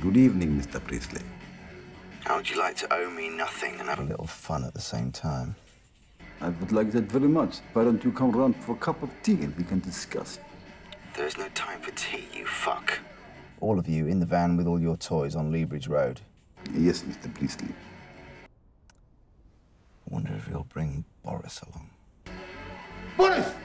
Good evening, Mr. Priestley. How would you like to owe me nothing and have a little fun at the same time? I would like that very much. Why don't you come round for a cup of tea and we can discuss? There is no time for tea, you fuck. All of you in the van with all your toys on Leabridge Road. Yes, Mr. Priestley. I wonder if he'll bring Boris along. Boris!